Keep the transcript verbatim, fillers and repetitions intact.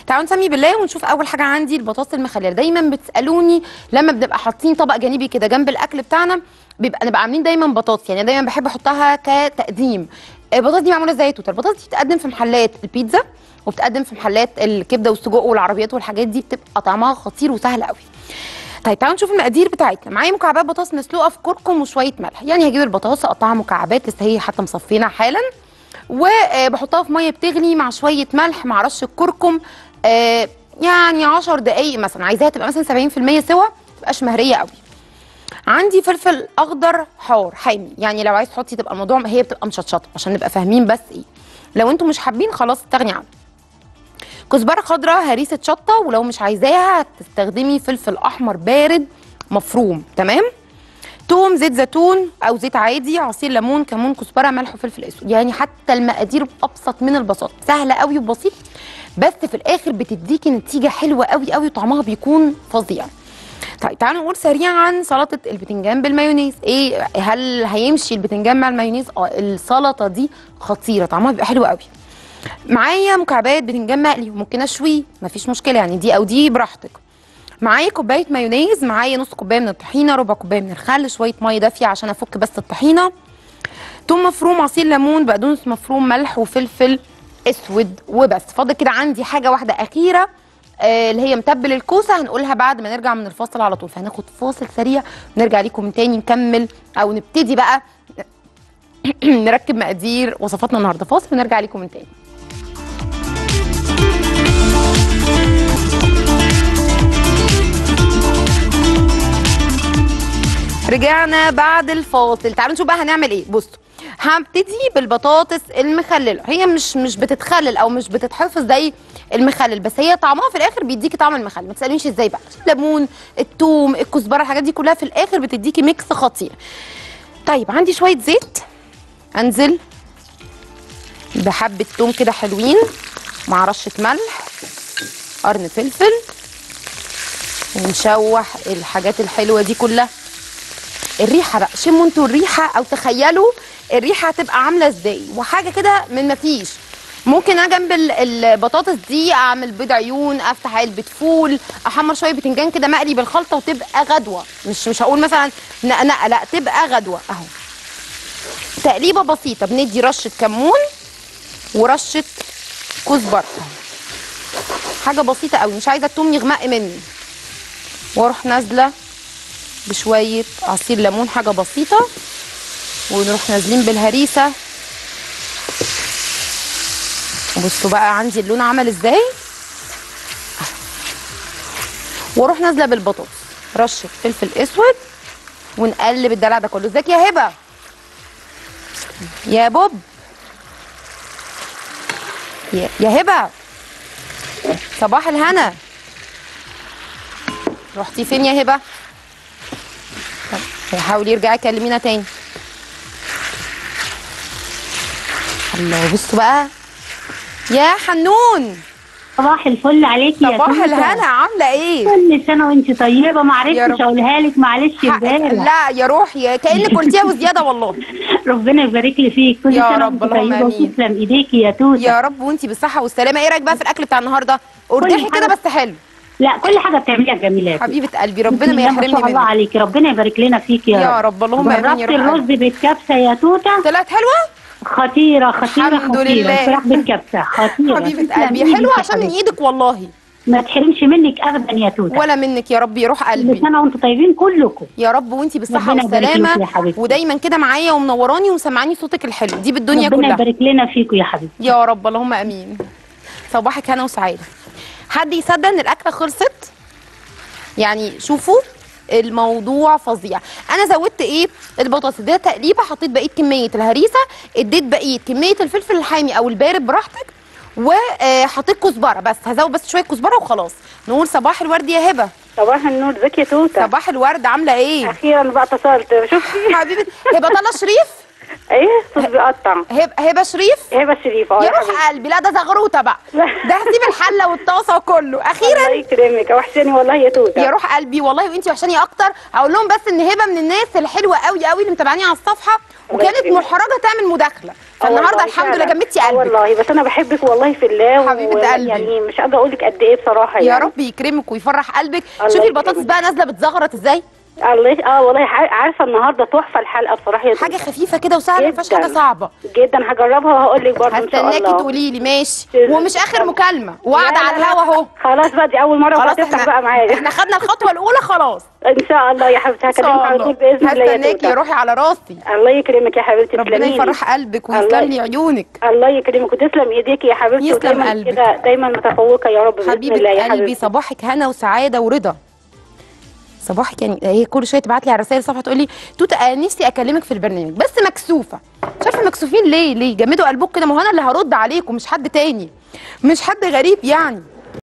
تعالوا نسمي بالله ونشوف اول حاجه عندي البطاطس المخلله. دايما بتسالوني لما بنبقى حاطين طبق جانبي كده جنب الاكل بتاعنا بيبقى نبقى عاملين دايما بطاطس، يعني دايما بحب احطها كتقديم. البطاطس دي معموله ازاي يا توته؟ البطاطس دي بتتقدم في محلات البيتزا وبتقدم في محلات الكبده والسجق والعربيات والحاجات دي، بتبقى طعمها خطير وسهل قوي. طيب تعالوا نشوف المقادير بتاعتنا. معايا مكعبات بطاطس مسلوقه في كركم وشويه ملح، يعني هجيب البطاطس اقطعها مكعبات لسه هي حتى مصفينها حالا، وبحطها في ميه بتغلي مع شويه ملح مع رشه كركم، آه يعني عشر دقايق مثلا. عايزاها تبقى مثلا سبعين في المية سوا، ما تبقاش مهريه قوي. عندي فلفل اخضر حار حامي، يعني لو عايز تحطي تبقى الموضوع هي بتبقى مشطشطه عشان نبقى فاهمين بس ايه. لو انتم مش حابين خلاص استغني عنه. كزبره خضراء، هريسه شطه، ولو مش عايزاها هتستخدمي فلفل احمر بارد مفروم. تمام. توم، زيت زيتون او زيت عادي، عصير ليمون، كمون، كزبره، ملح وفلفل اسود. يعني حتى المقادير ابسط من البساطه، سهله قوي وبسيط، بس في الاخر بتديكي نتيجه حلوه قوي قوي وطعمها بيكون فظيع. طيب تعالوا نقول سريعا عن سلطه البتنجان بالمايونيز. ايه، هل هيمشي البتنجان مع المايونيز؟ اه السلطه دي خطيره، طعمها بيبقى حلو قوي. معايا مكعبات بتنجان مقلي وممكن اشويه مفيش مشكله، يعني دي او دي براحتك. معايا كوبايه مايونيز، معايا نص كوبايه من الطحينه، ربع كوبايه من الخل، شويه ميه دافيه عشان افك بس الطحينه، توم مفروم، عصير ليمون، بقدونس مفروم، ملح وفلفل اسود وبس. فاضل كده عندي حاجه واحده اخيره آه اللي هي متبل الكوسه، هنقولها بعد ما نرجع من الفاصل على طول. فهناخد فاصل سريع ونرجع لكم من تاني نكمل او نبتدي بقى نركب مقادير وصفاتنا النهارده. فاصل ونرجع لكم من تاني. رجعنا بعد الفاصل. تعالوا نشوف بقى هنعمل ايه. بصوا، هبتدي بالبطاطس المخلله. هي مش مش بتتخلل او مش بتتحفظ زي المخلل، بس هي طعمها في الاخر بيديكي طعم المخلل. ما تسالونيش ازاي بقى، الليمون، الثوم، الكزبره، الحاجات دي كلها في الاخر بتديكي ميكس خطير. طيب عندي شويه زيت، انزل بحبه ثوم كده حلوين مع رشه ملح، قرن فلفل، ونشوح الحاجات الحلوه دي كلها. الريحه بقى، شموا انتوا الريحه او تخيلوا الريحه هتبقى عامله ازاي. وحاجه كده من مفيش، ممكن انا جنب البطاطس دي اعمل بيض عيون، افتح علبه فول، احمر شويه بتنجان كده مقلي بالخلطه وتبقى غدوه. مش مش هقول مثلا نقنقه، لا تبقى غدوه اهو. تقليبه بسيطه، بندي رشه كمون ورشه كزبره، حاجه بسيطه قوي، مش عايزه التوم يغمق مني. واروح نازله بشويه عصير ليمون، حاجه بسيطه، ونروح نازلين بالهريسه. بصوا بقى عندي اللون عمل ازاي. واروح نازله بالبطاطس، رشه فلفل اسود، ونقلب الدلع ده كله. ازيك يا هبه؟ يا بوب، يا, يا هبه، صباح الهنا. رحتي فين يا هبه؟ طب حاولي ارجعي كلمينا تاني. الله، بصوا بقى يا حنون. صباح الفل عليكي يا صباح الهنا، عامله ايه؟ كل سنه وانت طيبه. ما عرفتش اقولها لك، معلش امبارح. لا يا روحي، كانك قلتيها وزياده والله. ربنا يبارك لي فيك. كل يا سنه رب، وانت اللهم طيبه امين. وتسلم ايديكي يا توته. يا رب وانت بالصحه والسلامه. ايه رايك بقى في الاكل بتاع النهارده؟ قرداحي كده بس حلو. لا كل حاجه بتعمليها جميله يا حبيبه قلبي، ربنا ما يحرمني منك. ما شاء الله عليكي، ربنا يبارك لنا فيك يا رب. يا رب، اللهم امين يا رب. جربت الرز بالكبسه يا توته؟ طلعت حلوه؟ خطيره خطيره الحمد خطيره. لله. الفراخ بالكبسه خطيره حبيبه قلبي، حلوه عشان من ايدك والله. ما تحرمش منك ابدا يا توته. ولا منك يا رب، يروح قلبي. كل سنه وانتم طيبين كلكم يا رب، وانتي بالصحه والسلامه، ودايما كده معايا ومنوراني ومسمعاني صوتك الحلو دي بالدنيا ربنا كلها. ربنا يبارك لنا فيكم يا حبيبتي. يا رب، اللهم امين. صباحك هنا وسعاده. حد يصدق ان الاكله خلصت؟ يعني شوفوا الموضوع فظيع. انا زودت ايه؟ البطاطس ده تقليبه، حطيت بقيه كميه الهريسه، اديت بقيه كميه الفلفل الحامي او البارد براحتك، وحطيت كزبره بس. هزود بس شويه كزبره وخلاص. نقول صباح الورد يا هبه. صباح النور، ازيك يا توته؟ صباح الورد، عامله ايه؟ اخيرا بقى اتصلت. شفتي حبيبه هبه؟ طلع شريف ايه صوت بيقطع. هبه هبه شريف هبه شريف. اه يا روح قلبي، لا ده زغروطه بقى. ده هسيب الحله والطاسه وكله. اخيرا الله يكرمك، وحشاني والله يا توته. يا روح قلبي والله، وانتي وحشاني اكتر. هقول لهم بس ان هبه من الناس الحلوه قوي قوي اللي متابعاني على الصفحه، وكانت محرجه تعمل مداخله، فالنهارده الحمد لله جمدتي قلبك. والله بس انا بحبك والله في الله، حبيبه قلبي، يعني مش قادره اقول لك قد ايه بصراحه. يا يعني رب يكرمك ويفرح قلبك. شوفي البطاطس بقى نازله بتزغرط ازاي. الله. اه والله عارفه النهارده تحفه الحلقه بصراحه، حاجه خفيفه كده وسهله، ما فيهاش حاجه صعبه جدا. هجربها وهقول لك برضه ان شاء الله. هستناكي تقولي لي ماشي، ومش اخر مكالمه وقاعده على الهوا اهو. خلاص بقى دي اول مره خلاص هتفتح بقى معايا. احنا خدنا الخطوه الاولى خلاص ان شاء الله يا حبيبتي، هكلمك على طول باذن الله. هستناكي، روحي على راسي. الله يكرمك يا حبيبتي، ربنا يفرح قلبك ويسلم لي عيونك. الله يكرمك وتسلم ايديكي يا حبيبتي، ودايما كده دايما متفوقه يا رب باذن الله يا حبيبتي. قلبي صباحك هنا وسعاده ورضا. صباحك يعني هي كل شويه تبعت لي على رسائل صفحه تقول لي توته انا نفسي اكلمك في البرنامج بس مكسوفه. مش عارفه مكسوفين ليه؟ ليه جمدوا قلبكم كده، ما هو انا اللي هرد عليكم مش حد تاني، مش حد غريب يعني.